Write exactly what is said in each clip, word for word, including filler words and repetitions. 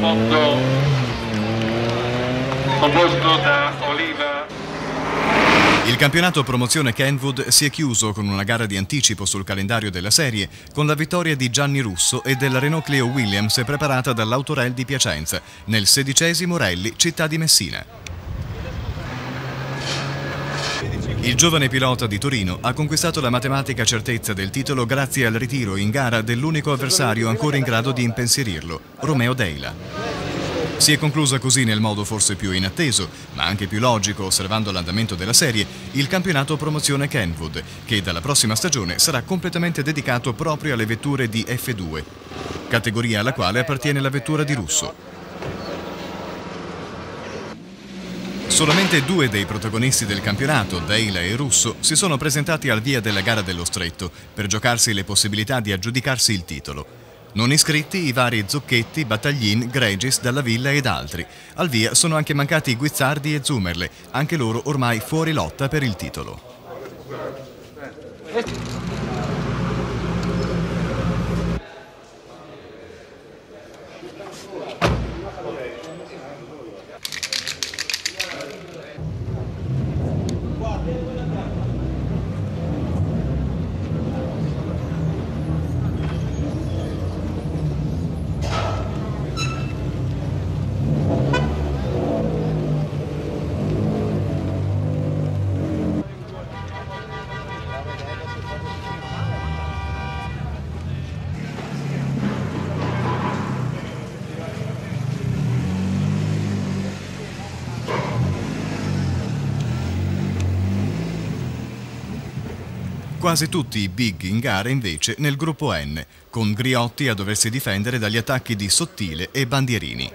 composto, composto da Oliva. Il campionato promozione Kenwood si è chiuso con una gara di anticipo sul calendario della serie con la vittoria di Gianni Russo e della Renault Clio Williams preparata dall'Autorel di Piacenza nel sedicesimo Rally Città di Messina. Il giovane pilota di Torino ha conquistato la matematica certezza del titolo grazie al ritiro in gara dell'unico avversario ancora in grado di impensierirlo, Romeo Deila. Si è conclusa così nel modo forse più inatteso, ma anche più logico osservando l'andamento della serie, il campionato promozione Kenwood, che dalla prossima stagione sarà completamente dedicato proprio alle vetture di F due, categoria alla quale appartiene la vettura di Russo. Solamente due dei protagonisti del campionato, Deila e Russo, si sono presentati al via della gara dello Stretto per giocarsi le possibilità di aggiudicarsi il titolo. Non iscritti i vari Zocchetti, Battaglin, Gregis, Dalla Villa ed altri. Al via sono anche mancati Guizzardi e Zumerle, anche loro ormai fuori lotta per il titolo. Quasi tutti i big in gara invece nel gruppo N, con Griotti a doversi difendere dagli attacchi di Sottile e Bandierini.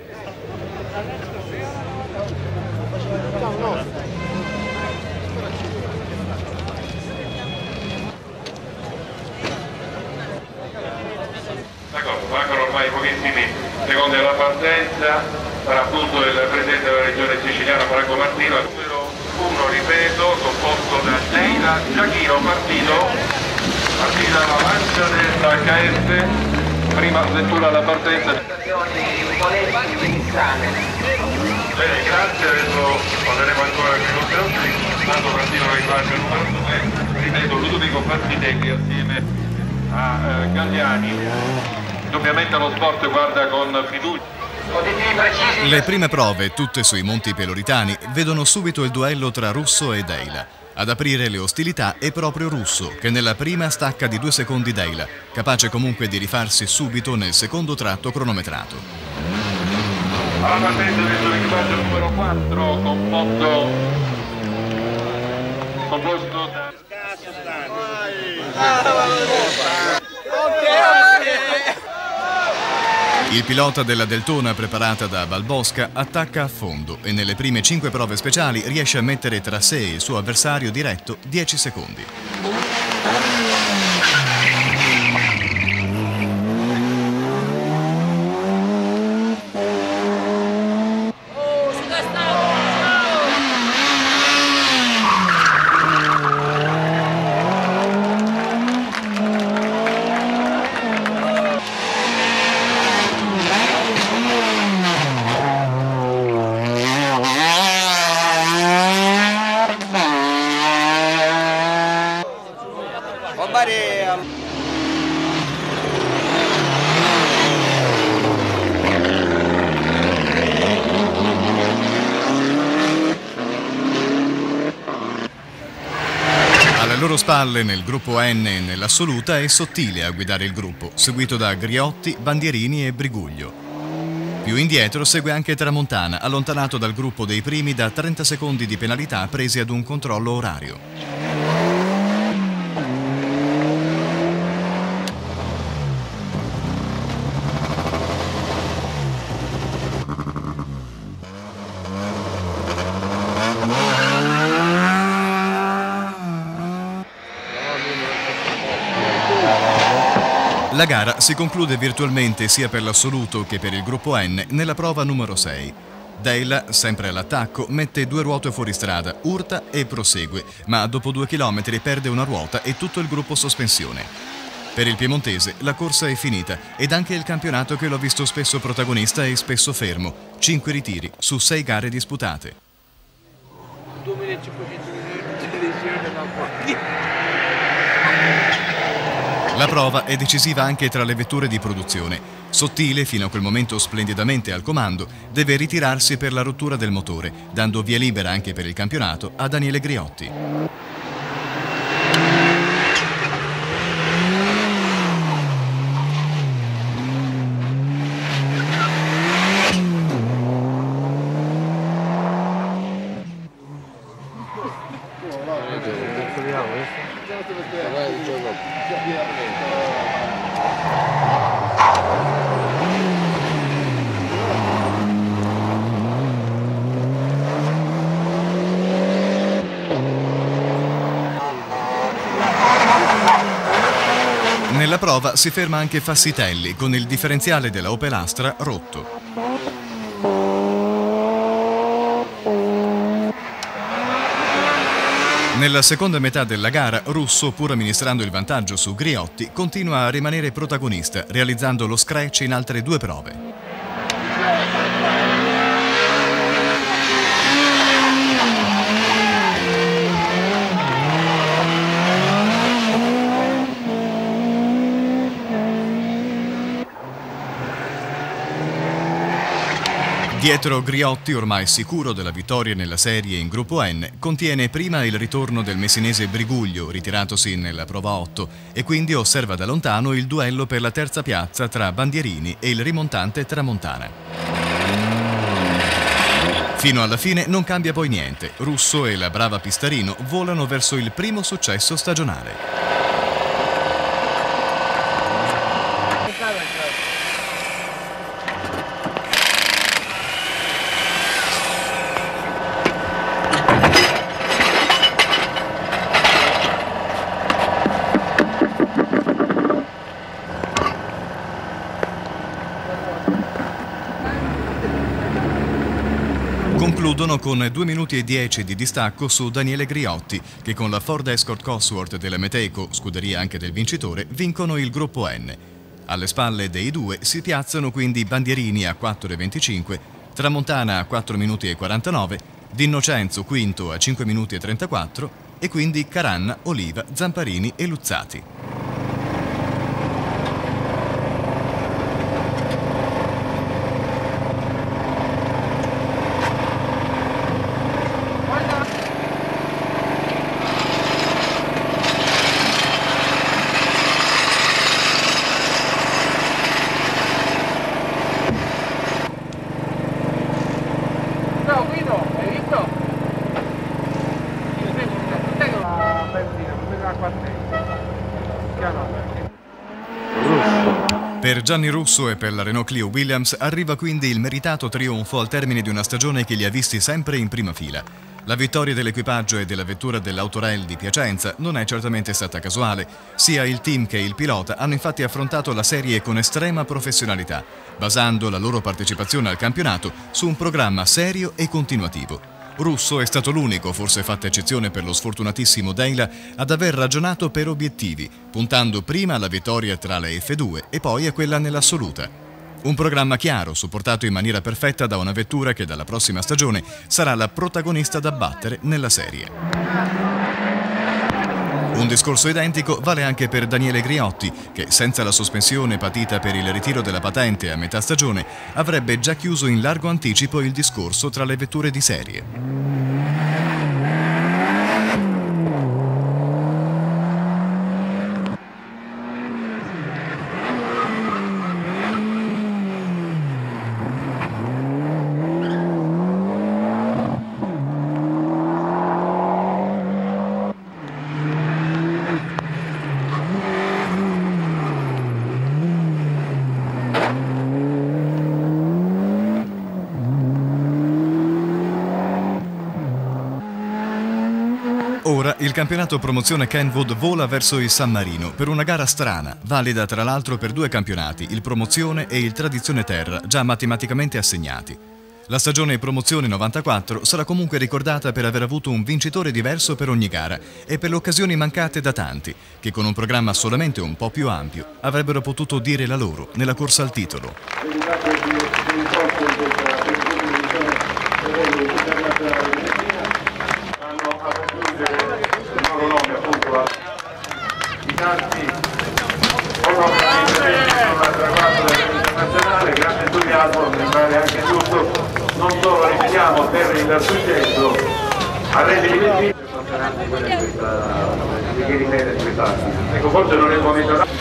D'accordo, mancano ormai pochissimi secondi alla partenza, sarà appunto il presidente della regione siciliana Franco Martino, numero uno, ripeto, composto da Deila, Giachino, partito, partita alla lancia dell'H S, prima vettura alla partenza. Bene, grazie, adesso parleremo ancora con i nostri ospiti, tanto partito l'equipaggio numero due, ripeto, Ludovico Partitelli assieme a eh, Galliani. Ovviamente lo sport guarda con fiducia. Le prime prove, tutte sui Monti Peloritani, vedono subito il duello tra Russo e Deila. Ad aprire le ostilità è proprio Russo, che nella prima stacca di due secondi Deila, capace comunque di rifarsi subito nel secondo tratto cronometrato. Alla partenza dell'equipaggio numero quattro, composto, composto da... Il pilota della Deltona preparata da Valbosca attacca a fondo e nelle prime cinque prove speciali riesce a mettere tra sé e il suo avversario diretto dieci secondi. Alle loro spalle, nel gruppo N e nell'assoluta, è Sottile a guidare il gruppo, seguito da Griotti, Bandierini e Briguglio. Più indietro segue anche Tramontana, allontanato dal gruppo dei primi da trenta secondi di penalità presi ad un controllo orario. La gara si conclude virtualmente sia per l'assoluto che per il gruppo N nella prova numero sei. Deila, sempre all'attacco, mette due ruote fuori strada, urta e prosegue, ma dopo due chilometri perde una ruota e tutto il gruppo sospensione. Per il piemontese la corsa è finita ed anche il campionato che l'ha visto spesso protagonista e spesso fermo. Cinque ritiri su sei gare disputate. La prova è decisiva anche tra le vetture di produzione. Sottile, fino a quel momento splendidamente al comando, deve ritirarsi per la rottura del motore, dando via libera anche per il campionato a Daniele Griotti. Nella prova si ferma anche Fassitelli con il differenziale della Opel Astra rotto. Nella seconda metà della gara, Russo, pur amministrando il vantaggio su Griotti, continua a rimanere protagonista, realizzando lo scratch in altre due prove. Dietro Griotti, ormai sicuro della vittoria nella serie in gruppo N, contiene prima il ritorno del messinese Briguglio, ritiratosi nella prova otto, e quindi osserva da lontano il duello per la terza piazza tra Bandierini e il rimontante Tramontana. Fino alla fine non cambia poi niente. Russo e la brava Pistarino volano verso il primo successo stagionale. Concludono con due minuti e dieci di distacco su Daniele Griotti, che con la Ford Escort Cosworth della Meteco, scuderia anche del vincitore, vincono il gruppo N. Alle spalle dei due si piazzano quindi Bandierini a quattro e venticinque, Tramontana a quattro minuti e quarantanove, D'Innocenzo quinto a cinque minuti e trentaquattro e quindi Caranna, Oliva, Zamparini e Luzzati. Per Gianni Russo e per la Renault Clio Williams arriva quindi il meritato trionfo al termine di una stagione che li ha visti sempre in prima fila. La vittoria dell'equipaggio e della vettura dell'Autorel di Piacenza non è certamente stata casuale. Sia il team che il pilota hanno infatti affrontato la serie con estrema professionalità, basando la loro partecipazione al campionato su un programma serio e continuativo. Russo è stato l'unico, forse fatta eccezione per lo sfortunatissimo Deila, ad aver ragionato per obiettivi, puntando prima alla vittoria tra le F due e poi a quella nell'assoluta. Un programma chiaro, supportato in maniera perfetta da una vettura che dalla prossima stagione sarà la protagonista da battere nella serie. Un discorso identico vale anche per Daniele Griotti, che senza la sospensione patita per il ritiro della patente a metà stagione avrebbe già chiuso in largo anticipo il discorso tra le vetture di serie. Ora il campionato promozione Kenwood vola verso il San Marino per una gara strana, valida tra l'altro per due campionati, il promozione e il tradizione terra, già matematicamente assegnati. La stagione promozione novantaquattro sarà comunque ricordata per aver avuto un vincitore diverso per ogni gara e per le occasioni mancate da tanti, che con un programma solamente un po' più ampio avrebbero potuto dire la loro nella corsa al titolo. Grande entusiasmo, mi pare anche giusto, non solo ripetiamo per il successo a rendere divertenti di chi ripete sui passi. Ecco, forse non è il momento da...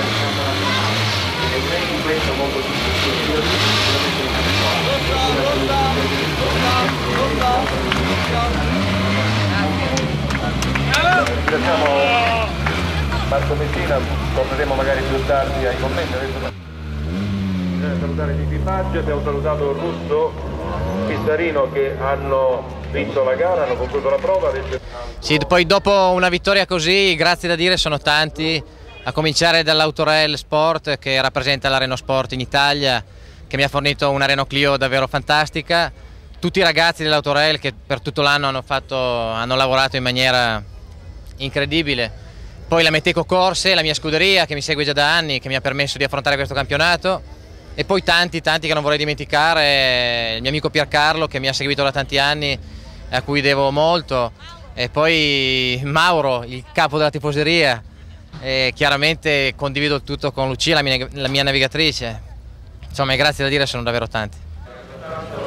Ringraziamo Marco Messina, torneremo magari più tardi ai commenti. Bisogna salutare l'equipaggio, abbiamo salutato Russo, Pissarino che hanno vinto la gara, hanno concluso la prova. Adesso... Sì, poi dopo una vittoria così, grazie da dire sono tanti, a cominciare dall'Autorel Sport che rappresenta la Renault Sport in Italia, che mi ha fornito una Renault Clio davvero fantastica, tutti i ragazzi dell'Autorel che per tutto l'anno hanno, hanno lavorato in maniera incredibile, poi la Meteco Corse, la mia scuderia che mi segue già da anni, che mi ha permesso di affrontare questo campionato, e poi tanti, tanti che non vorrei dimenticare, il mio amico Piercarlo che mi ha seguito da tanti anni, a cui devo molto, e poi Mauro, il capo della tifoseria, e chiaramente condivido il tutto con Lucia, la mia, la mia navigatrice. Insomma, i grazie da dire sono davvero tanti.